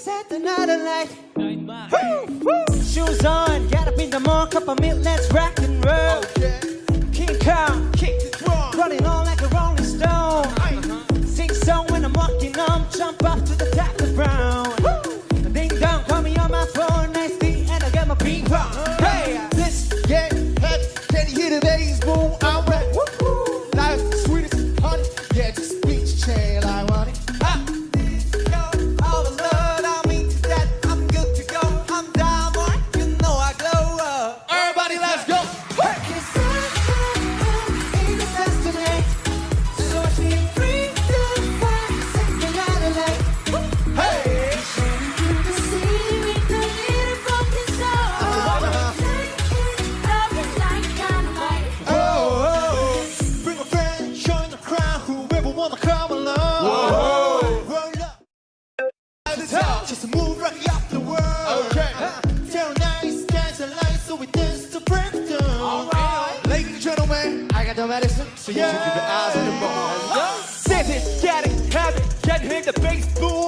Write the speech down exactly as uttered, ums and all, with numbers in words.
set another light. Woo, woo. Shoes on, get up in the morning, cup of milk, let's rock and roll. Okay. King Kong, kick the drum, running on like a rolling stone. Uh-huh. Sing song when I'm walking on, jump up to the top of the brown. Woo. Ding dong, call me on my phone, nice beat, and I get my ping pong. Hey, let's get heavy, can you hear the bass boom? I'm ready. Woo-hoo. Life's the sweetest, honey. Yeah, just beach chain, I want it. Just move right up the world. Okay. Tell nice dance and light so we dance to breakdown. Alright. Ladies and gentlemen, I got the medicine, so you yeah. should keep your eyes on the ball. This is getting heavy, can hear the bass boom.